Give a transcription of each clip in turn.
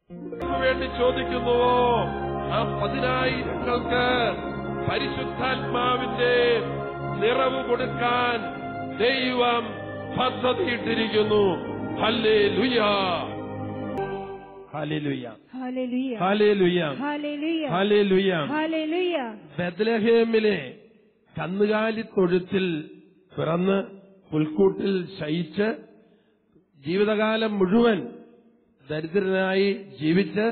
വേണ്ടി ചോദിക്കുന്നുവോ ആ 10,000-ങ്ങൾക്ക് പരിശുദ്ധാത്മാവിന്റെ നിറവ് കൊടുക്കാൻ ദൈവം പദ്ധതിയിട്ടിരിക്കുന്നു. ഹല്ലേലൂയ, ഹല്ലേലൂയ, ഹല്ലേലൂയ, ഹല്ലേലൂയ, ഹല്ലേലൂയ. ബത്ലഹേമിലെ കന്നുകാലിത്തൊഴുത്തിൽ പിറന്ന് പുൽക്കൂട്ടിൽ ശയിച്ച് ജീവിതകാലം മുഴുവൻ ദരിദ്രനായി ജീവിച്ച്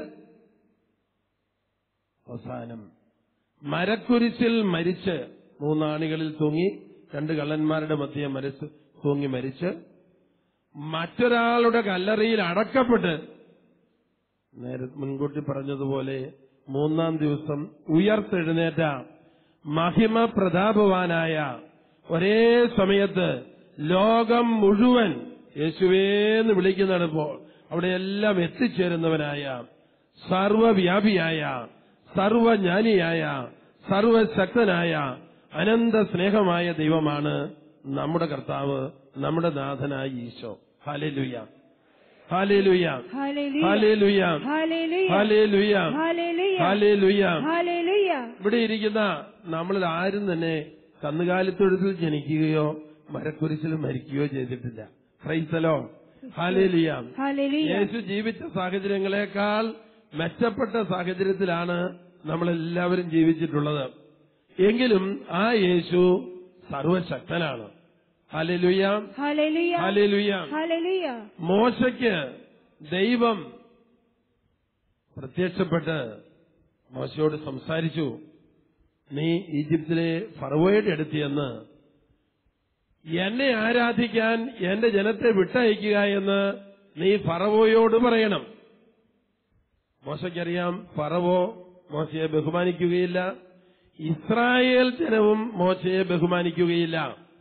അവസാനം മരക്കുരിശിൽ മരിച്ച് 3 ആണികളിൽ തൂങ്ങി 2 കള്ളന്മാരുടെ മധ്യേ തൂങ്ങി മരിച്ച് മറ്റൊരാളുടെ കല്ലറയിൽ അടക്കപ്പെട്ട് മുൻകൂട്ടി പറഞ്ഞതുപോലെ 3-ാം ദിവസം ഉയർത്തെഴുന്നേറ്റ മഹിമ പ്രതാപവാനായ ഒരേ സമയത്ത് ലോകം മുഴുവൻ യേശുവേന്ന് വിളിക്കുന്നിടപ്പോൾ അവിടെയെല്ലാം എത്തിച്ചേരുന്നവനായ സർവവ്യാപിയായ സർവജ്ഞാനിയായ സർവശക്തനായ അനന്ത സ്നേഹമായ ദൈവമാണ് നമ്മുടെ കർത്താവ്, നമ്മുടെ നാഥനായ ഈശോ. ഹല്ലേലൂയ, ഹല്ലേലൂയ, ഹല്ലേലൂയ, ഹല്ലേലൂയ, ഹല്ലേലൂയ. ഇവിടെ ഇരിക്കുന്ന നമ്മളിൽ ആരും തന്നെ കന്നുകാലിത്തൊഴുത്തിൽ ജനിക്കുകയോ മരക്കുരിശിൽ മരിക്കുകയോ ചെയ്തിട്ടില്ല. Praise the lord. ഹല്ലേലൂയ. യേശു ജീവിച്ച സാഹചര്യങ്ങളെക്കാൾ മെച്ചപ്പെട്ട സാഹചര്യത്തിലാണ് നമ്മളെല്ലാവരും ജീവിച്ചിട്ടുള്ളത്. എങ്കിലും ആ യേശു സർവശക്തനാണ്. ഹല്ലേലൂയ, ഹല്ലേലൂയ, ഹല്ലേലൂയ. മോശയ്ക്ക് ദൈവം പ്രത്യക്ഷപ്പെട്ട് മോശയോട് സംസാരിച്ചു. നീ ഈജിപ്തിലെ ഫറവോയുടെ അടുത്ത് ചെന്ന് എന്നെ ആരാധിക്കാൻ എന്റെ ജനത്തെ വിട്ടയക്കുക എന്ന് നീ ഫറവോയോട് പറയണം. മോശയ്ക്കറിയാം ഫറവോ മോശയെ ബഹുമാനിക്കുകയില്ല, ഇസ്രായേൽ ജനവും മോശയെ ബഹുമാനിക്കുകയില്ല.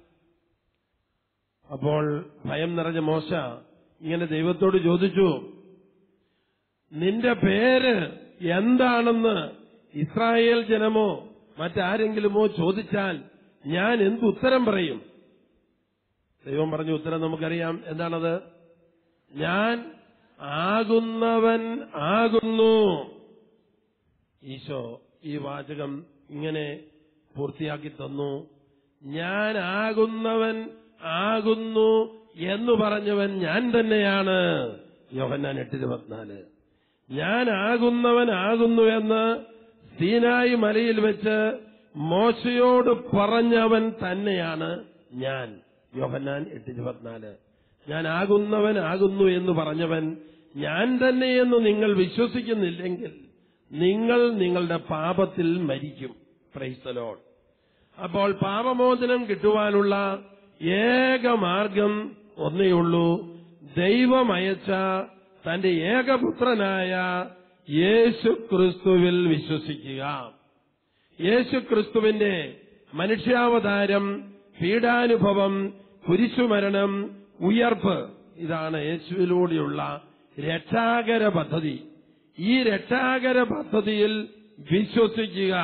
അപ്പോൾ ഭയം നിറഞ്ഞ മോശ ഇങ്ങനെ ദൈവത്തോട് ചോദിച്ചു, നിന്റെ പേര് എന്താണെന്ന് ഇസ്രായേൽ ജനമോ മറ്റാരെങ്കിലുമോ ചോദിച്ചാൽ ഞാൻ എന്തുത്തരം പറയും? ദൈവം പറഞ്ഞ ഉത്തരം നമുക്കറിയാം. എന്താണത്? ഞാൻ ആകുന്നവൻ ആകുന്നു. ഈശോ ഈ വാചകം ഇങ്ങനെ പൂർത്തിയാക്കി തന്നു. ഞാൻ ആകുന്നവൻ ആകുന്നു എന്ന് പറഞ്ഞവൻ ഞാൻ തന്നെയാണ്. യോഹന്നാൻ 8:24. ഞാൻ ആകുന്നവൻ ആകുന്നു എന്ന് സീനായി മലയിൽ വെച്ച് മോശയോട് പറഞ്ഞവൻ തന്നെയാണ് ഞാൻ. യോഹന്നാൻ 8:24. ഞാൻ ആകുന്നവൻ ആകുന്നു എന്ന് പറഞ്ഞവൻ ഞാൻ തന്നെയെന്ന് നിങ്ങൾ വിശ്വസിക്കുന്നില്ലെങ്കിൽ നിങ്ങൾ നിങ്ങളുടെ പാപത്തിൽ മരിക്കും. Praise the lord. അപ്പോൾ പാപമോചനം കിട്ടുവാനുള്ള ഏക മാർഗം ഒന്നേയുള്ളൂ. ദൈവം അയച്ച തന്റെ ഏകപുത്രനായ യേശുക്രിസ്തുവിൽ വിശ്വസിക്കുക. യേശുക്രിസ്തുവിന്റെ മനുഷ്യാവതാരം, പീഡാനുഭവം, കുരിശുമരണം, ഉയർപ്പ്, ഇതാണ് യേശുവിലൂടെയുള്ള രക്ഷാകര പദ്ധതി. ഈ രക്ഷാകര പദ്ധതിയിൽ വിശ്വസിക്കുക.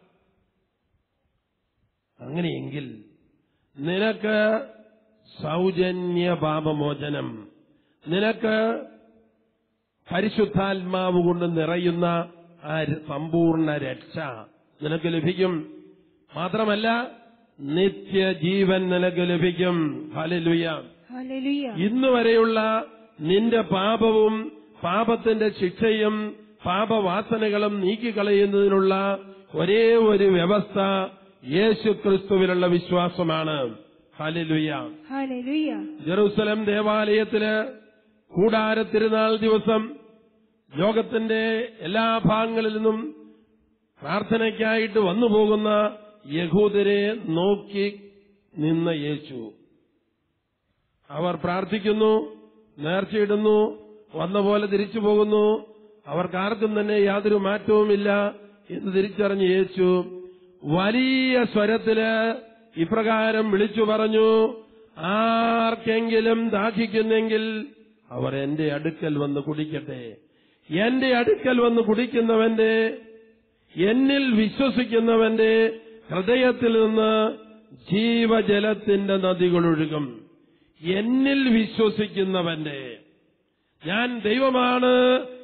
അങ്ങനെയെങ്കിൽ നിനക്ക് സൗജന്യ പാപമോചനം, നിനക്ക് പരിശുദ്ധാത്മാവ് കൊണ്ട് നിറയുന്ന ആ സമ്പൂർണ്ണ രക്ഷ നിനക്ക് ലഭിക്കും. മാത്രമല്ല നിത്യജീവൻ നിനക്ക് ലഭിക്കും. ഹല്ലേലൂയ. ഇന്നുവരെയുള്ള നിന്റെ പാപവും പാപത്തിന്റെ ശിക്ഷയും പാപവാസനകളും നീക്കിക്കളയുന്നതിനുള്ള ഒരേ ഒരു വ്യവസ്ഥ യേശുക്രിസ്തുവിലുള്ള വിശ്വാസമാണ്. ഹല്ലേലൂയ. ജെറുസലേം ദേവാലയത്തില് കൂടാരത്തിരുനാൾ ദിവസം ലോകത്തിന്റെ എല്ലാ ഭാഗങ്ങളിൽ നിന്നും പ്രാർത്ഥനയ്ക്കായിട്ട് വന്നുപോകുന്ന യഹൂദരെ നോക്കി നിന്ന യേശു, അവർ പ്രാർത്ഥിക്കുന്നു, നേർച്ചയിടുന്നു, വന്ന പോലെ തിരിച്ചു പോകുന്നു, അവർക്കാർക്കും തന്നെ യാതൊരു മാറ്റവുമില്ല എന്ന് തിരിച്ചറിഞ്ഞ യേശു വലിയ സ്വരത്തില് ഇപ്രകാരം വിളിച്ചു പറഞ്ഞു, ആർക്കെങ്കിലും ദാഹിക്കുന്നെങ്കിൽ അവർ എന്റെ അടുക്കൽ വന്ന് കുടിക്കട്ടെ. എന്റെ അടുക്കൽ വന്ന് കുടിക്കുന്നവന്റെ, എന്നിൽ വിശ്വസിക്കുന്നവന്റെ ഹൃദയത്തിൽ നിന്ന് ജീവജലത്തിന്റെ നദികളൊഴുകും. എന്നിൽ വിശ്വസിക്കുന്നവന്റെ, ഞാൻ ദൈവമാണ്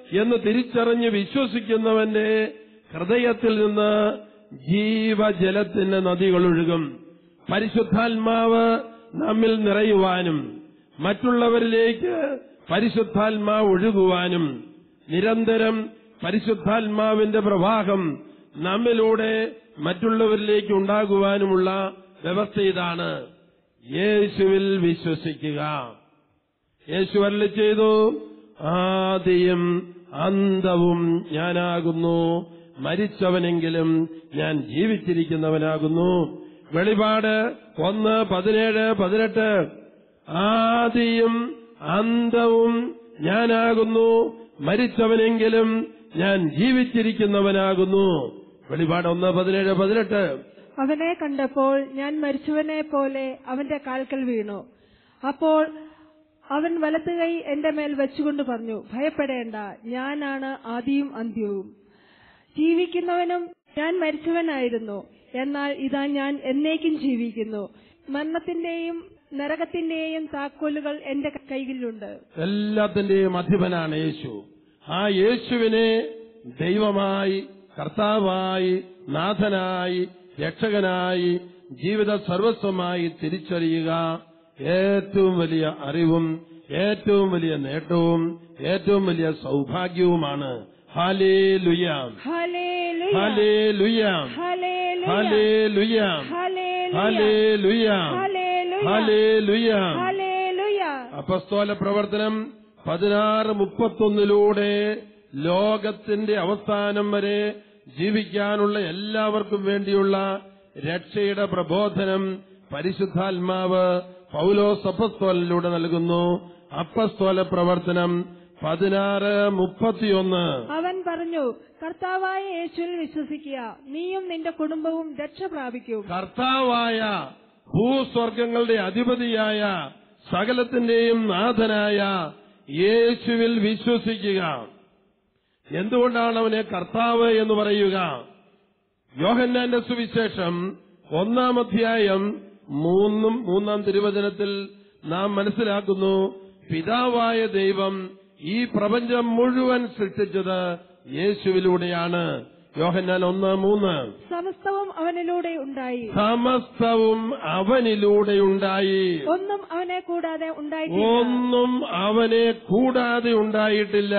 എന്ന് തിരിച്ചറിഞ്ഞ് വിശ്വസിക്കുന്നവന്റെ ഹൃദയത്തിൽ നിന്ന് ജീവജലത്തിന്റെ നദികൾ ഒഴുകും. പരിശുദ്ധാത്മാവ് നമ്മിൽ നിറയുവാനും മറ്റുള്ളവരിലേക്ക് പരിശുദ്ധാത്മാവ് ഒഴുകുവാനും നിരന്തരം പരിശുദ്ധാത്മാവിന്റെ പ്രവാഹം നമ്മിലൂടെ മറ്റുള്ളവരിലേക്ക് ഉണ്ടാകുവാനുമുള്ള വ്യവസ്ഥ ഇതാണ്. യേശുവിൽ വിശ്വസിക്കുക. യേശു അരുളി ചെയ്തു, ആദിയും അന്തവും ഞാനാകുന്നു, മരിച്ചവനെങ്കിലും ഞാൻ ജീവിച്ചിരിക്കുന്നവനാകുന്നു. വെളിപാട് 1:17-18. ആദിയും അന്തവും ഞാനാകുന്നു, മരിച്ചവനെങ്കിലും ഞാൻ ജീവിച്ചിരിക്കുന്നവനാകുന്നു. വെളിപാട് 1:17-18. അവനെ കണ്ടപ്പോൾ ഞാൻ മരിച്ചവനെ പോലെ അവന്റെ കാൽക്കൽ വീണു. അപ്പോൾ അവൻ വലത്തുകൈ എന്റെ മേൽ വെച്ചുകൊണ്ട് പറഞ്ഞു, ഭയപ്പെടേണ്ട, ഞാനാണ് ആദിയും അന്ത്യവും. ജീവിക്കുന്നവനും ഞാൻ മരിച്ചവനായിരുന്നു, എന്നാൽ ഇതാ ഞാൻ എന്നേക്കും ജീവിക്കുന്നു. മരണത്തിന്റെയും നരകത്തിന്റെയും താക്കോലുകൾ എന്റെ കൈകളിലുണ്ട്. എല്ലാത്തിന്റെയും അധിപനാണ് യേശു. ആ യേശുവിനെ ദൈവമായി, കർത്താവായി, നാഥനായി, രക്ഷകനായി, ജീവിത സർവസ്വമായി തിരിച്ചറിയുക ഏറ്റവും വലിയ അറിവും ഏറ്റവും വലിയ നേട്ടവും ഏറ്റവും വലിയ സൗഭാഗ്യവുമാണ്. ഹല്ലേലൂയ, ഹല്ലേലൂയ, ഹല്ലേലൂയ, ഹല്ലേലൂയ, ഹല്ലേലൂയ, ഹല്ലേലൂയ, ഹല്ലേലൂയ. അപ്പസ്തോല പ്രവർത്തനം 16:31 ലോകത്തിന്റെ അവസാനം വരെ ജീവിക്കാനുള്ള എല്ലാവർക്കും വേണ്ടിയുള്ള രക്ഷയുടെ പ്രബോധനം പരിശുദ്ധാത്മാവ് പൗലോസ് അപ്പസ്തോലനിലൂടെ നൽകുന്നു. അപ്പസ്തോല പ്രവർത്തനം 16:31. അവൻ പറഞ്ഞു, കർത്താവായ യേശുവിൽ വിശ്വസിക്കുക, നീയും നിന്റെ കുടുംബവും രക്ഷ പ്രാപിക്കും. കർത്താവായ ഭൂസ്വർഗങ്ങളുടെ അധിപതിയായ സകലത്തിന്റെയും നാഥനായ യേശുവിൽ വിശ്വസിക്കുക. എന്തുകൊണ്ടാണ് അവനെ കർത്താവ് എന്ന് പറയുക? യോഹന്നാന്റെ സുവിശേഷം 1-3 തിരുവചനത്തിൽ നാം മനസ്സിലാക്കുന്നു, പിതാവായ ദൈവം ഈ പ്രപഞ്ചം മുഴുവൻ സൃഷ്ടിച്ചത് യേശുവിലൂടെയാണ്. യോഹന്നാൻ 1:3. സമസ്തവും അവനിലൂടെ ഉണ്ടായി, സമസ്തവും അവനിലൂടെയുണ്ടായി, ഒന്നും അവനെ കൂടാതെ ഉണ്ടായിട്ടില്ല. ഒന്നും അവനെ കൂടാതെ ഉണ്ടായിട്ടില്ല.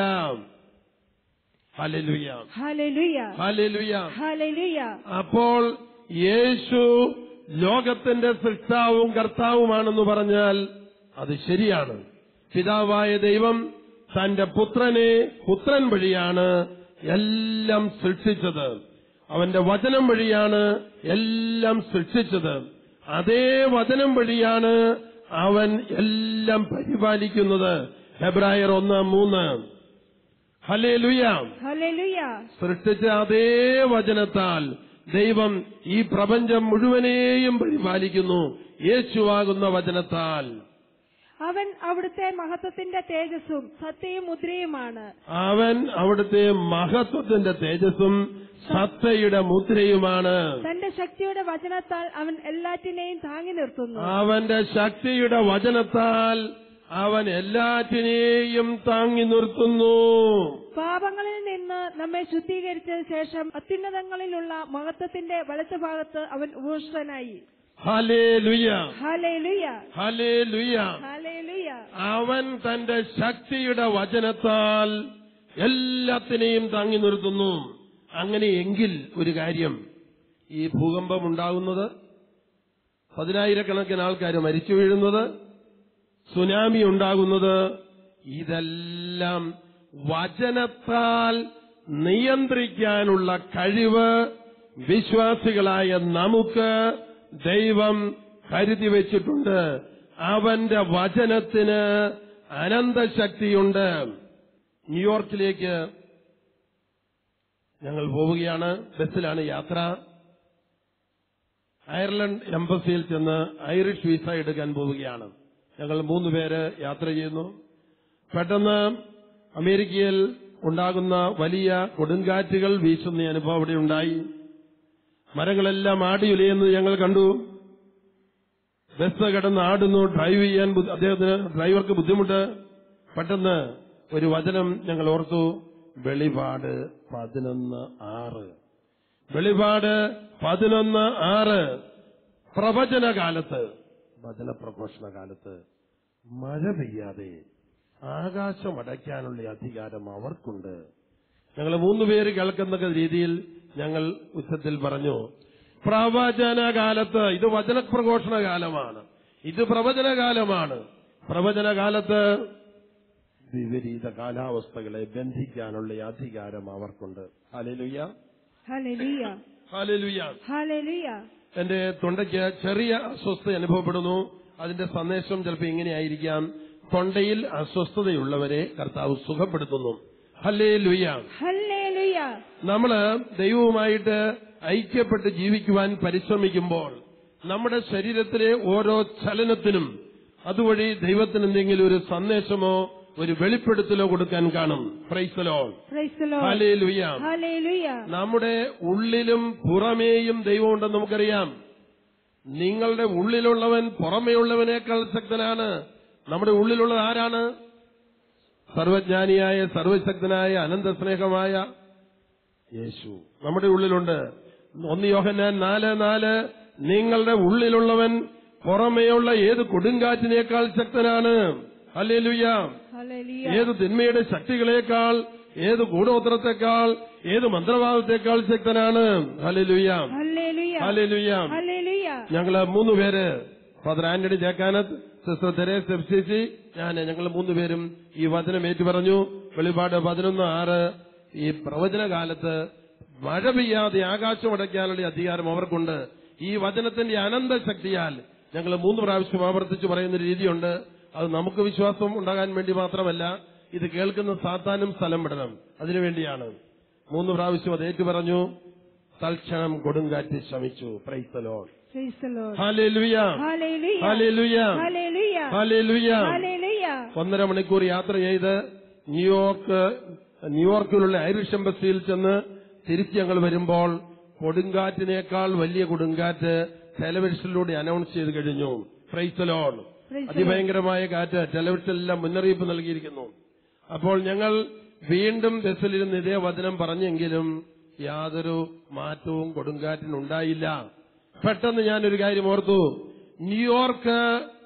ഹല്ലേലൂയ, ഹല്ലേലൂയ, ഹല്ലേലൂയ, ഹല്ലേലൂയ. അപ്പോൾ യേശു ലോകത്തിന്റെ സൃഷ്ടാവും കർത്താവുമാണെന്ന് പറഞ്ഞാൽ അത് ശരിയാണ്. പിതാവായ ദൈവം തന്റെ പുത്രൻ വഴിയാണ് എല്ലാം സൃഷ്ടിച്ചത്. അവന്റെ വചനം വഴിയാണ് എല്ലാം സൃഷ്ടിച്ചത്. അതേ വചനം വഴിയാണ് അവൻ എല്ലാം പരിപാലിക്കുന്നത്. ഹെബ്രായർ 1:3. ഹല്ലേലൂയ, ഹല്ലേലൂയ. സൃഷ്ടിച്ച അതേ വചനത്താൽ ദൈവം ഈ പ്രപഞ്ചം മുഴുവനെയും പരിപാലിക്കുന്നു. യേശുവാകുന്ന വചനത്താൽ. അവൻ അവിടുത്തെ മഹത്വത്തിന്റെ തേജസ്സും സത്യയും മുദ്രയുമാണ്. അവൻ അവിടുത്തെ മഹത്വത്തിന്റെ തേജസ്സും സത്തയുടെ മുദ്രയുമാണ്. തന്റെ ശക്തിയുടെ വചനത്താൽ അവൻ എല്ലാറ്റിനെയും താങ്ങി നിർത്തുന്നു. അവന്റെ ശക്തിയുടെ വചനത്താൽ അവൻ എല്ലാറ്റിനെയും താങ്ങി നിർത്തുന്നു. പാപങ്ങളിൽ നിന്ന് നമ്മെ ശുദ്ധീകരിച്ച ശേഷം അത്യുന്നതങ്ങളിലുള്ള മഹത്വത്തിന്റെ വലത്തുഭാഗത്ത് അവൻ ഉപവിഷ്ടനായി. ഹല്ലേലൂയ, ഹല്ലേലൂയ, ഹല്ലേലൂയ. ഹല്ലേലൂയ. അവൻ തന്റെ ശക്തിയുടെ വചനത്താൽ എല്ലാത്തിനെയും താങ്ങി നിർത്തുന്നു. അങ്ങനെയെങ്കിൽ ഒരു കാര്യം, ഈ ഭൂകമ്പം ഉണ്ടാകുന്നത്, 10,000-കണക്കിന് ആൾക്കാർ മരിച്ചു വീഴുന്നത്, സുനാമി ഉണ്ടാകുന്നത്, ഇതെല്ലാം വചനത്താൽ നിയന്ത്രിക്കാനുള്ള കഴിവ് വിശ്വാസികളായ നമുക്ക് ദൈവം കരുതി വച്ചിട്ടുണ്ട്. അവന്റെ വചനത്തിന് അനന്തശക്തിയുണ്ട്. ന്യൂയോർക്കിലേക്ക് ഞങ്ങൾ പോവുകയാണ്. ബസ്സിലാണ് യാത്ര. അയർലൻഡ് എംബസിയിൽ ചെന്ന് ഐറിഷ് വിസ എടുക്കാൻ പോവുകയാണ്. ഞങ്ങൾ 3 പേര് യാത്ര ചെയ്യുന്നു. പെട്ടെന്ന് അമേരിക്കയിൽ ഉണ്ടാകുന്ന വലിയ കൊടുങ്കാറ്റുകൾ വീശുന്ന അനുഭവം അവിടെ ഉണ്ടായി. മരങ്ങളെല്ലാം ആടിയുലയുന്നത് ഞങ്ങൾ കണ്ടു. ബസ് കിടന്ന് ആടുന്നു. ഡ്രൈവ് ചെയ്യാൻ ഡ്രൈവർക്ക് ബുദ്ധിമുട്ട്. പെട്ടെന്ന് ഒരു വചനം ഞങ്ങൾ ഓർത്തു. വെളിപാട് 11:6. വെളിപാട് 11:6. പ്രവചനകാലത്ത്, വചനപ്രഘോഷണ കാലത്ത് മഴ പെയ്യാതെ ആകാശം അടയ്ക്കാനുള്ള അധികാരം അവർക്കുണ്ട്. ഞങ്ങൾ 3 പേര് കേൾക്കുന്ന രീതിയിൽ ഞങ്ങൾ ഉച്ചത്തിൽ പറഞ്ഞു, പ്രവചനകാലത്ത്, ഇത് വചനപ്രഘോഷണ കാലമാണ്, ഇത് പ്രവചനകാലമാണ്. പ്രവചനകാലത്ത് വിപരീത കാലാവസ്ഥകളെ ബന്ധിക്കാനുള്ള അധികാരം അവർക്കുണ്ട്. ഹല്ലേലൂയ, ഹല്ലേലൂയ, ഹല്ലേലൂയ, ഹല്ലേലൂയ. എന്റെ തൊണ്ടയ്ക്ക് ചെറിയ അസ്വസ്ഥത അനുഭവപ്പെടുന്നു. അതിന്റെ സന്ദേശം ചിലപ്പോൾ ഇങ്ങനെയായിരിക്കാം: തൊണ്ടയിൽ അസ്വസ്ഥതയുള്ളവരെ കർത്താവ് സുഖപ്പെടുത്തുന്നു. Hallelujah, hallelujah. നമ്മള് ദൈവവുമായിട്ട് ഐക്യപ്പെട്ട് ജീവിക്കുവാൻ പരിശ്രമിക്കുമ്പോൾ നമ്മുടെ ശരീരത്തിലെ ഓരോ ചലനത്തിനും അതുവഴി ദൈവത്തിന് എന്തെങ്കിലും ഒരു സന്ദേശമോ ഒരു വെളിപ്പെടുത്തലോ കൊടുക്കാൻ കാണും. Praise the lord, praise the lord, ഹല്ലേലൂയ, ഹല്ലേലൂയ. നമ്മുടെ ഉള്ളിലും പുറമേയും ദൈവമുണ്ടെന്ന് നമുക്കറിയാം. നിങ്ങളുടെ ഉള്ളിലുള്ളവൻ പുറമേയുള്ളവനേക്കാൾ ശക്തനാണ്. നമ്മുടെ ഉള്ളിലുള്ളത് ആരാണ്? സർവജ്ഞാനിയായ, സർവശക്തനായ, അനന്തസ്നേഹമായ യേശു നമ്മുടെ ഉള്ളിലുണ്ട്. 1 യോഹന്നാൻ 4:4, നിങ്ങളുടെ ഉള്ളിലുള്ളവൻ പുറമേയുള്ള ഏത് കൊടുങ്കാറ്റിനേക്കാൾ ശക്തനാണ്. ഹല്ലേലൂയ, ഹല്ലേലൂയ. ഏത് തിന്മയുടെ ശക്തികളേക്കാൾ, ഏത് ഗൂഢോത്രത്തെക്കാൾ, ഏത് മന്ത്രവാദത്തെക്കാൾ ശക്തനാണ്. ഹല്ലേലൂയ, ഹല്ലേലൂയ, ഹല്ലേലൂയ. ഹല്ലേലൂയ. ഞങ്ങള് 3 പേര്, father Antony Jekkanath, sister Therese FCC, ഞങ്ങൾ 3 പേരും ഈ വചനം ഏറ്റുപറഞ്ഞു. വെളിപാട് 11:6. ഈ പ്രവചനകാലത്ത് മഴ പെയ്യാതെ ആകാശം അടയ്ക്കാനുള്ള അധികാരം അവർക്കുണ്ട്. ഈ വചനത്തിന്റെ അനന്ത ശക്തിയാൽ ഞങ്ങൾ 3 പ്രാവശ്യം ആവർത്തിച്ച് പറയുന്ന രീതിയുണ്ട്. അത് നമുക്ക് വിശ്വാസം ഉണ്ടാകാൻ വേണ്ടി മാത്രമല്ല, ഇത് കേൾക്കുന്ന സാത്താനും സ്ഥലം വിടണം, അതിനുവേണ്ടിയാണ്. 3 പ്രാവശ്യം അത് ഏറ്റുപറഞ്ഞു. തൽക്ഷണം കൊടുങ്കാറ്റ് ശമിച്ചു. Praise the lord, praise the lord, ഹല്ലേലൂയ, ഹല്ലേലൂയ, ഹല്ലേലൂയ, ഹല്ലേലൂയ, ഹല്ലേലൂയ. ഹല്ലേലൂയ. 1.5 മണിക്കൂർ യാത്ര ചെയ്ത് ന്യൂയോർക്കിലുള്ള ഐറിഷ് എംബസിയിൽ ചെന്ന് തിരിച്ച് ഞങ്ങൾ വരുമ്പോൾ കൊടുങ്കാറ്റിനേക്കാൾ വലിയ കൊടുങ്കാറ്റ് ടെലിവിഷനിലൂടെ അനൗൺസ് ചെയ്ത് കഴിഞ്ഞു. പ്രൈസ് ദി ലോർഡ്, അതിഭയങ്കരമായ കാറ്റ്. ടെലിവിഷനിലെല്ലാം മുന്നറിയിപ്പ് നൽകിയിരിക്കുന്നു. അപ്പോൾ ഞങ്ങൾ വീണ്ടും ബസ്സിലിരുന്ന് ഇതേ വചനം പറഞ്ഞെങ്കിലും യാതൊരു മാറ്റവും കൊടുങ്കാറ്റിനുണ്ടായില്ല. പെട്ടെന്ന് ഞാനൊരു കാര്യം ഓർത്തു. ന്യൂയോർക്ക്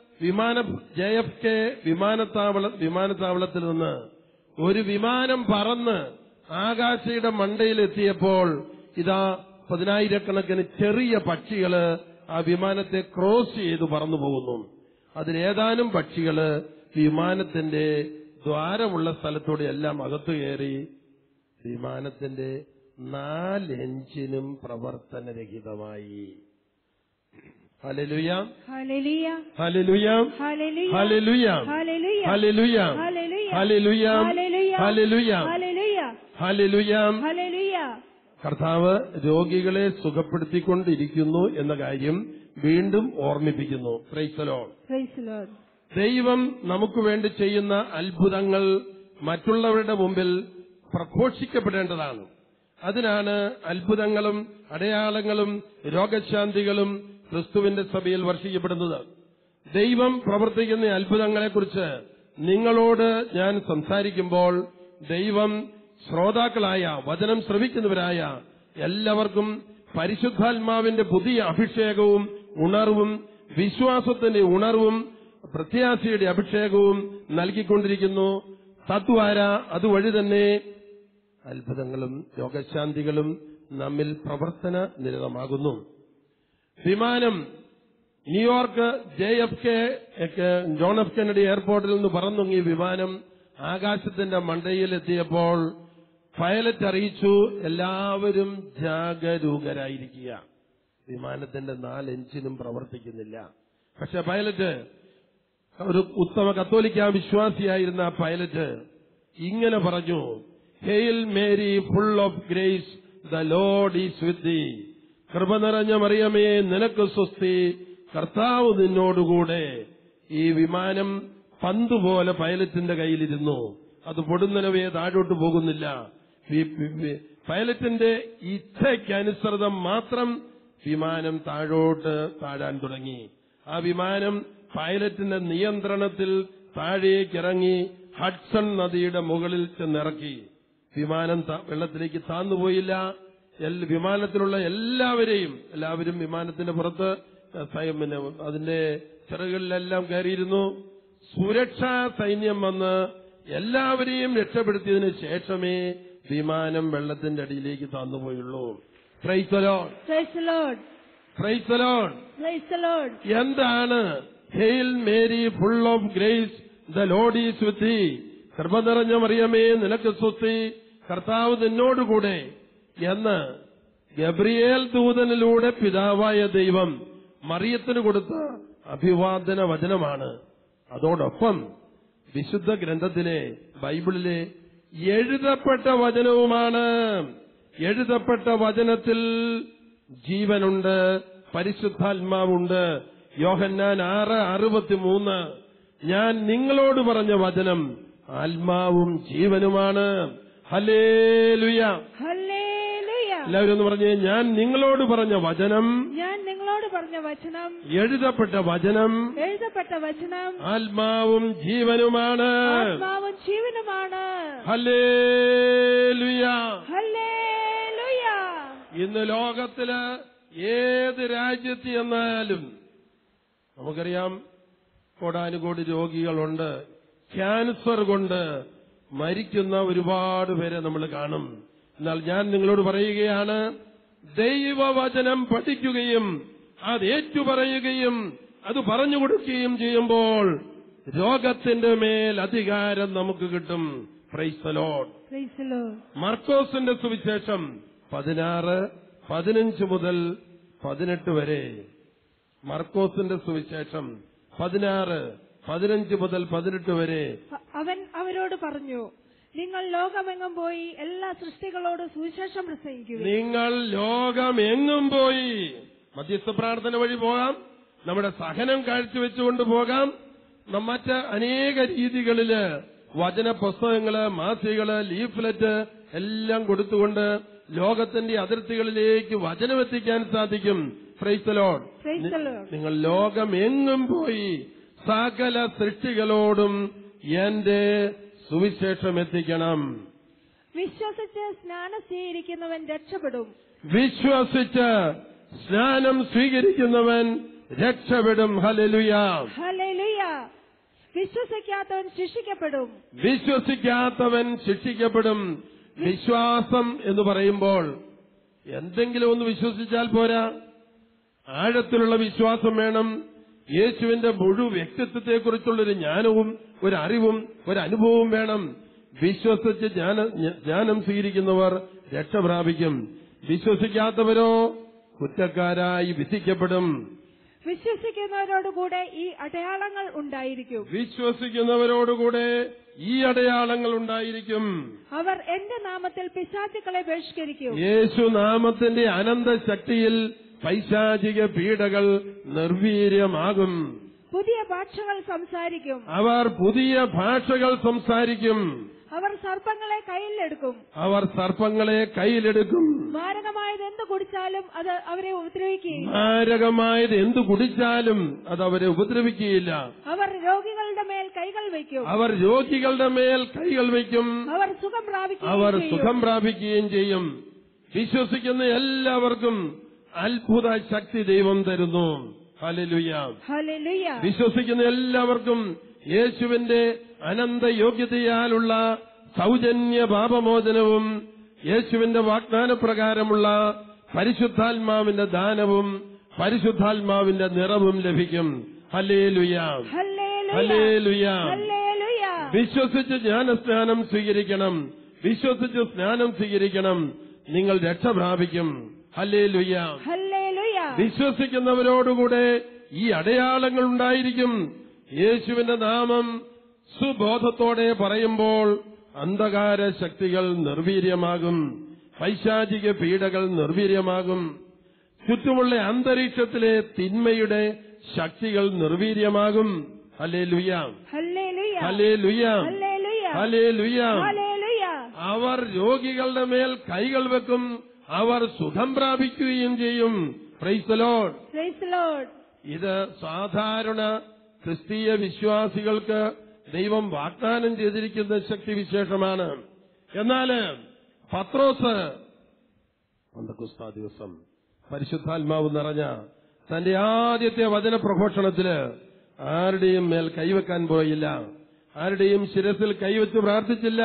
JFK വിമാനത്താവളത്തിൽ നിന്ന് ഒരു വിമാനം പറന്ന് ആകാശയുടെ മണ്ടയിലെത്തിയപ്പോൾ ഇതാ 10,000-കണക്കിന് ചെറിയ പക്ഷികള് ആ വിമാനത്തെ ക്രോസ് ചെയ്ത് പറന്നു പോകുന്നു. അതിലേതാനും പക്ഷികള് വിമാനത്തിന്റെ ദ്വാരമുള്ള സ്ഥലത്തൂടെ എല്ലാം അകത്തു കയറി വിമാനത്തിന്റെ 4 എഞ്ചിനും പ്രവർത്തനരഹിതമായി. ഹല്ലേലൂയ, ഹല്ലേലൂയ, ഹല്ലേലൂയ, ഹല്ലേലൂയ, ഹല്ലേലൂയ, ഹല്ലേലൂയ, ഹല്ലേലൂയ, ഹല്ലേലൂയ, ഹല്ലേലൂയ, ഹല്ലേലൂയ, ഹല്ലേലൂയ, ഹല്ലേലൂയ, ഹല്ലേലൂയ. ഹല്ലേലൂയ. കർത്താവ് രോഗികളെ സുഖപ്പെടുത്തിക്കൊണ്ടിരിക്കുന്നു എന്ന കാര്യം വീണ്ടും ഓർമ്മിപ്പിക്കുന്നു. Praise the lord, praise the lord. ദൈവം നമുക്ക് വേണ്ടി ചെയ്യുന്ന അത്ഭുതങ്ങൾ മറ്റുള്ളവരുടെ മുമ്പിൽ പ്രഘോഷിക്കപ്പെടേണ്ടതാണ്. അതിനാണ് അത്ഭുതങ്ങളും അടയാളങ്ങളും രോഗശാന്തികളും ക്രിസ്തുവിന്റെ സഭയിൽ വർഷിക്കപ്പെടുന്നത്. ദൈവം പ്രവർത്തിക്കുന്ന അത്ഭുതങ്ങളെക്കുറിച്ച് നിങ്ങളോട് ഞാൻ സംസാരിക്കുമ്പോൾ ദൈവം ശ്രോതാക്കളായ, വചനം ശ്രവിക്കുന്നവരായ എല്ലാവർക്കും പരിശുദ്ധാത്മാവിന്റെ പുതിയ അഭിഷേകവും ഉണർവും, വിശ്വാസത്തിന്റെ ഉണർവും പ്രത്യാശയുടെ അഭിഷേകവും നൽകിക്കൊണ്ടിരിക്കുന്നു. തദ്വാര അതുവഴി തന്നെ അത്ഭുതങ്ങളും രോഗശാന്തികളും നമ്മിൽ പ്രവർത്തന നിരതമാകുന്നു. വിമാനം New York JFK John F Kennedy എയർപോർട്ടിൽ നിന്ന് പറന്നുങ്ങി വിമാനം ആകാശത്തിന്റെ മണ്ടയിലെത്തിയപ്പോൾ പൈലറ്റ് അറിയിച്ചു, എല്ലാവരും ജാഗരൂകരായിരിക്കുക. വിമാനത്തിന്റെ 4 എഞ്ചിനും പ്രവർത്തിക്കുന്നില്ല. പക്ഷെ പൈലറ്റ്, ഒരു ഉത്തമ കത്തോലിക്ക വിശ്വാസിയായിരുന്ന പൈലറ്റ് ഇങ്ങനെ പറഞ്ഞു: hail Mary full of grace, the lord is with thee. കൃപ നിറഞ്ഞ മറിയമേ, നിനക്ക് സ്വസ്തി, കർത്താവ് നിന്നോടുകൂടെ. ഈ വിമാനം പന്തുപോലെ പൈലറ്റിന്റെ കയ്യിലിരുന്നു. അത് പൊടുന്നനവേ താഴോട്ട് പോകുന്നില്ല. പൈലറ്റിന്റെ ഇച്ഛയ്ക്കനുസൃതം മാത്രം വിമാനം താഴാൻ തുടങ്ങി. ആ വിമാനം പൈലറ്റിന്റെ നിയന്ത്രണത്തിൽ താഴേക്കിറങ്ങി ഹഡ്സൺ നദിയുടെ മുകളിൽ ചെന്നിറക്കി. വിമാനം വെള്ളത്തിലേക്ക് താന്നുപോയില്ല. വിമാനത്തിലുള്ള എല്ലാവരും വിമാനത്തിന്റെ പുറത്ത് പിന്നെ അതിന്റെ ചിറകുകളിലെല്ലാം കയറിയിരുന്നു. സുരക്ഷാ സൈന്യം വന്ന് എല്ലാവരെയും രക്ഷപ്പെടുത്തിയതിനു ശേഷമേ വിമാനം വെള്ളത്തിന്റെ അടിയിലേക്ക് താന്നുപോയുള്ളൂ. Praise the lord, praise the lord, praise the lord, praise the lord. എന്താണ് hail Mary full of grace the lord is with thee, കൃപ നിറഞ്ഞ മറിയമേ നിനക്ക് സ്തുതി, കർത്താവ് നിന്നോടുകൂടെ എന്ന് ഗബ്രിയേൽ ദൂതനിലൂടെ പിതാവായ ദൈവം മറിയത്തിന് കൊടുത്ത അഭിവാദന വചനമാണ്. അതോടൊപ്പം വിശുദ്ധ ഗ്രന്ഥത്തിലെ ബൈബിളിലെ എഴുതപ്പെട്ട വചനവുമാണ്. എഴുതപ്പെട്ട വചനത്തിൽ ജീവനുണ്ട്, പരിശുദ്ധാത്മാവുണ്ട്. യോഹന്നാൻ 6:63 ഞാൻ നിങ്ങളോട് പറഞ്ഞ വചനം ആത്മാവും ജീവനുമാണ്. Hallelujah, hallelujah. എല്ലാവരും ഒന്ന് പറഞ്ഞേ, ഞാൻ നിങ്ങളോട് പറഞ്ഞ വചനം, ഞാൻ നിങ്ങളോട് പറഞ്ഞ വചനം, എഴുതപ്പെട്ട വചനം, എഴുതപ്പെട്ട വചനം ആത്മാവും ജീവനുമാണ്. ആത്മാവും ജീവനുമാണ്. Hallelujah, hallelujah. ഇന്ന് ലോകത്തില് ഏത് രാജ്യത്ത് ചെന്നാലും നമുക്കറിയാം കോടാനുകോടി രോഗികളുണ്ട്. ക്യാൻസർ കൊണ്ട് മരിക്കുന്ന ഒരുപാട് പേരെ നമ്മൾ കാണും. എന്നാൽ ഞാൻ നിങ്ങളോട് പറയുകയാണ്, ദൈവവചനം പഠിക്കുകയും അത് ഏറ്റുപറയുകയും അത് പറഞ്ഞുകൊടുക്കുകയും ചെയ്യുമ്പോൾ രോഗത്തിന്റെ മേൽ അധികാരം നമുക്ക് കിട്ടും. Praise the lord, praise the lord. മർക്കോസിന്റെ സുവിശേഷം 16:15 മുതൽ 18 വരെ. മർക്കോസിന്റെ സുവിശേഷം 16:15 മുതൽ 18 വരെ. അവൻ അവരോട് പറഞ്ഞു, നിങ്ങൾ ലോകമെങ്ങും പോയി എല്ലാ സൃഷ്ടികളോടും സുവിശേഷം പ്രസംഗിക്കുക. നിങ്ങൾ ലോകമെങ്ങും പോയി, മധ്യസ്ഥ പ്രാർത്ഥന വഴി പോകാം, നമ്മുടെ സഹനം കാഴ്ചവെച്ചുകൊണ്ട് പോകാം, മറ്റ് അനേക രീതികളില് വചന പുസ്തകങ്ങള്, മാസികള്, ലീഫ്ലെറ്റ് എല്ലാം കൊടുത്തുകൊണ്ട് ലോകത്തിന്റെ അതിർത്തികളിലേക്ക് വചനമെത്തിക്കാൻ സാധിക്കും. Praise the lord. നിങ്ങൾ ലോകമെങ്ങും പോയി സകല സൃഷ്ടികളോടും എന്റെ സുവിശേഷം എത്തിക്കണം. വിശ്വസിച്ച് സ്നാനം സ്വീകരിക്കുന്നവൻ രക്ഷപ്പെടും. വിശ്വസിച്ച് സ്നാനം സ്വീകരിക്കുന്നവൻ രക്ഷപ്പെടും. ഹല്ലേലൂയ, ഹല്ലേലൂയ. വിശ്വസിക്കാത്തവൻ ശിക്ഷിക്കപ്പെടും. വിശ്വസിക്കാത്തവൻ ശിക്ഷിക്കപ്പെടും. വിശ്വാസം എന്ന് പറയുമ്പോൾ എന്തെങ്കിലും ഒന്ന് വിശ്വസിച്ചാൽ പോരാ, ആഴത്തിലുള്ള വിശ്വാസം വേണം. യേശുവിന്റെ മുഴുവൻ വ്യക്തിത്വത്തെക്കുറിച്ചുള്ളൊരു ജ്ഞാനവും ഒരു അറിവും ഒരു അനുഭവവും വേണം. വിശ്വസിച്ച് ജ്ഞാനം സ്വീകരിക്കുന്നവർ രക്ഷ പ്രാപിക്കും. വിശ്വസിക്കാത്തവരോ കുറ്റക്കാരായി വിധിക്കപ്പെടും. വിശ്വസിക്കുന്നവരോടുകൂടെ ഈ അടയാളങ്ങൾ ഉണ്ടായിരിക്കും. വിശ്വസിക്കുന്നവരോടുകൂടെ ഈ അടയാളങ്ങൾ ഉണ്ടായിരിക്കും. അവർ എന്റെ നാമത്തിൽ പിശാചുക്കളെ ബഹിഷ്കരിക്കും. യേശു നാമത്തിന്റെ അനന്ത ശക്തിയിൽ പൈശാചിക പീഡകൾ നിർവീര്യമാകും. പുതിയ ഭാഷകൾ സംസാരിക്കും. അവർ പുതിയ ഭാഷകൾ സംസാരിക്കും. അവർ സർപ്പങ്ങളെ കയ്യിലെടുക്കും. അവർ സർപ്പങ്ങളെ കയ്യിലെടുക്കും. മാരകമായത് എന്ത് കുടിച്ചാലും അത് അവരെ ഉപദ്രവിക്കുകയില്ല. മാരകമായത് എന്ത് കുടിച്ചാലും അത് അവരെ ഉപദ്രവിക്കുകയില്ല. അവർ രോഗികളുടെ മേൽ കൈകൾ വയ്ക്കും. അവർ രോഗികളുടെ മേൽ കൈകൾ വയ്ക്കും. അവർ സുഖം പ്രാപിക്കുകയും ചെയ്യും. വിശ്വസിക്കുന്ന എല്ലാവർക്കും അത്ഭുത ശക്തി ദൈവം തരുന്നു. ഹല്ലേലൂയ, ഹല്ലേലൂയ. വിശ്വസിക്കുന്ന എല്ലാവർക്കും യേശുവിന്റെ അനന്ത യോഗ്യതയാലുള്ള സൗജന്യ പാപമോചനവും യേശുവിന്റെ വാഗ്ദാനപ്രകാരമുള്ള പരിശുദ്ധാത്മാവിന്റെ ദാനവും പരിശുദ്ധാത്മാവിന്റെ നിറവും ലഭിക്കും. ഹല്ലേലൂയ, ഹല്ലേലൂയ. വിശ്വസിച്ച് ജ്ഞാനസ്നാനം സ്വീകരിക്കണം. വിശ്വസിച്ച് സ്നാനം സ്വീകരിക്കണം. നിങ്ങൾ രക്ഷ പ്രാപിക്കും. Hallelujah, hallelujah. വിശ്വസിക്കുന്നവരോടുകൂടെ ഈ അടയാളങ്ങൾ ഉണ്ടായിരിക്കും. യേശുവിന്റെ നാമം സുബോധത്തോടെ പറയുമ്പോൾ അന്ധകാര ശക്തികൾ നിർവീര്യമാകും. പൈശാചിക പീഡകൾ നിർവീര്യമാകും. ചുറ്റുമുള്ള അന്തരീക്ഷത്തിലെ തിന്മയുടെ ശക്തികൾ നിർവീര്യമാകും. ഹല്ലേലൂയ, ഹല്ലേലൂയ, ഹല്ലേലൂയ, ഹല്ലേലൂയ. ഹല്ലേലൂയ. അവർ രോഗികളുടെ മേൽ കൈകൾ വെക്കും. അവർ സുഖം പ്രാപിക്കുകയും ചെയ്യും. Praise the lord, praise the lord. ഇത് സാധാരണ ക്രിസ്തീയ വിശ്വാസികൾക്ക് ദൈവം വാഗ്ദാനം ചെയ്തിരിക്കുന്ന ശക്തിവിശേഷമാണ്. എന്നാൽ പത്രോസ് പെന്തക്കോസ്താ ദിവസം പരിശുദ്ധാത്മാവ് നിറഞ്ഞ തന്റെ ആദ്യത്തെ വചന പ്രഘോഷണത്തില് ആരുടെയും മേൽ കൈവെക്കാൻ പോയില്ല, ആരുടെയും ശിരസിൽ കൈവച്ച് പ്രാർത്ഥിച്ചില്ല.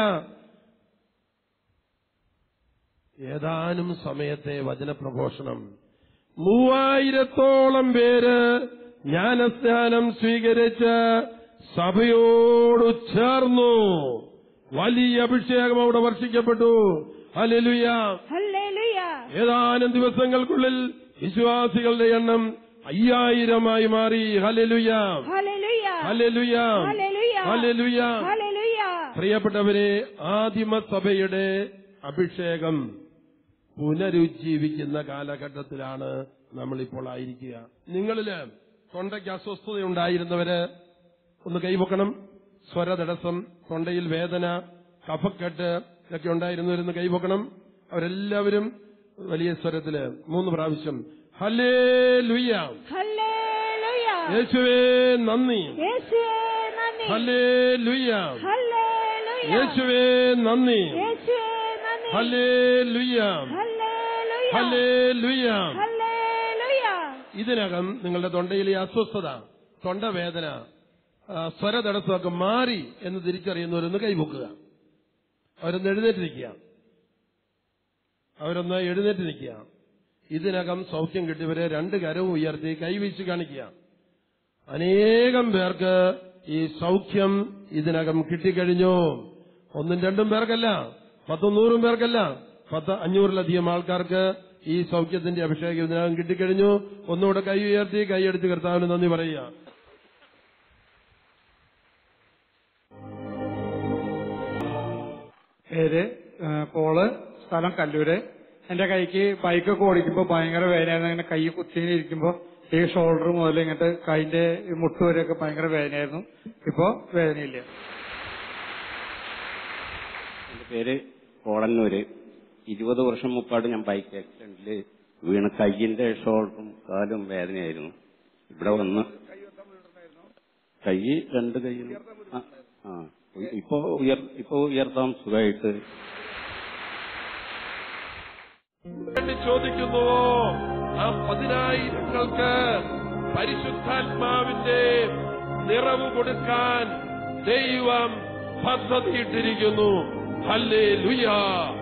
ഏതാനും സമയത്തെ വചനപ്രഘോഷണം 3000-ഓളം പേര് ജ്ഞാനസ്നാനം സ്വീകരിച്ച് സഭയോട് ചേർന്നു. വലിയ അഭിഷേകം അവിടെ വർഷിക്കപ്പെട്ടു. Hallelujah, hallelujah. ഏതാനും ദിവസങ്ങൾക്കുള്ളിൽ വിശ്വാസികളുടെ എണ്ണം 5000-ആയി മാറി. ഹല്ലേലൂയ, ഹല്ലേലൂയ, ഹല്ലേലൂയ, ഹല്ലേലൂയ, ഹല്ലേലൂയ. ഹല്ലേലൂയ. പ്രിയപ്പെട്ടവരെ, ആദിമസഭയുടെ അഭിഷേകം പുനരുജ്ജീവിക്കുന്ന കാലഘട്ടത്തിലാണ് നമ്മളിപ്പോൾ ആയിരിക്കുക. നിങ്ങളില് തൊണ്ടയ്ക്ക് അസ്വസ്ഥതയുണ്ടായിരുന്നവര് ഒന്ന് കൈപൊക്കണം. സ്വരതടസ്സം, തൊണ്ടയിൽ വേദന, കഫക്കെട്ട് ഇതൊക്കെ ഉണ്ടായിരുന്നവരൊന്ന് കൈപൊക്കണം. അവരെല്ലാവരും വലിയ സ്വരത്തില് 3 പ്രാവശ്യം ഹല്ലേലൂയ, ഹല്ലേലൂയ, യേശുവേ നന്ദി, യേശുവേ നന്ദി, ഹല്ലേലൂയ, ഹല്ലേലൂയ, യേശുവേ നന്ദി, യേശുവേ നന്ദി, ഹല്ലേലൂയ, ഹല്ലേലൂയ, ഹല്ലേലൂയ. ഹല്ലേലൂയ. ഇതിനകം നിങ്ങളുടെ തൊണ്ടയിലെ അസ്വസ്ഥത, തൊണ്ടവേദന, സ്വരതടസ്സമൊക്കെ മാറി എന്ന് തിരിച്ചറിയുന്നവരൊന്ന് കൈപൊക്കുക. അവരൊന്ന് എഴുന്നേറ്റ് നിൽക്കുക. ഇതിനകം സൗഖ്യം കിട്ടിയവരെ 2 കരവും ഉയർത്തി കൈവീശി കാണിക്കുക. അനേകം പേർക്ക് ഈ സൗഖ്യം ഇതിനകം കിട്ടിക്കഴിഞ്ഞു. 1-2 പേർക്കല്ല, 10-100 പേർക്കല്ല, 500-ലധികം ആൾക്കാർക്ക് ഈ സൗഖ്യത്തിന്റെ അഭിഷേകം ഇതിനകം കിട്ടിക്കഴിഞ്ഞു. ഒന്നുകൂടെ കൈ ഉയർത്തി കൈയടിച്ച് കർത്താവിന് നന്ദി പറയുക. പേര് പോള്, സ്ഥലം കല്ലൂര്. എന്റെ കൈക്ക് ബൈക്കൊക്കെ ഓടിക്കുമ്പോ ഭയങ്കര വേദനയായിരുന്നു. അങ്ങനെ കൈ കുത്തിയിരിക്കുമ്പോ ഈ ഷോൾഡർ മുതൽ ഇങ്ങോട്ട് കൈന്റെ മുട്ടുവരെയൊക്കെ ഭയങ്കര വേദനയായിരുന്നു. ഇപ്പോ വേദനയില്ല. എന്റെ പേര് കോളന്നൂര്. 20 വർഷം മുമ്പാട് ഞാൻ ബൈക്ക് ആക്സിഡന്റില് വീണ് കൈയിന്റെ ഷോൾഡറും കാലും വേദനയായിരുന്നു. ഇവിടെ വന്ന് കൈ 2 കൈയും ഇപ്പൊ ഉയർത്താം സുഖമായിട്ട്. ചോദിക്കുന്നുവോ ആ 10,000-ങ്ങൾക്ക് പരിശുദ്ധാത്മാവിന്റെ നിറവ് കൊടുക്കാൻ ദൈവം പദ്ധതിയിട്ടിരിക്കുന്നു. ഹല്ലേലൂയ.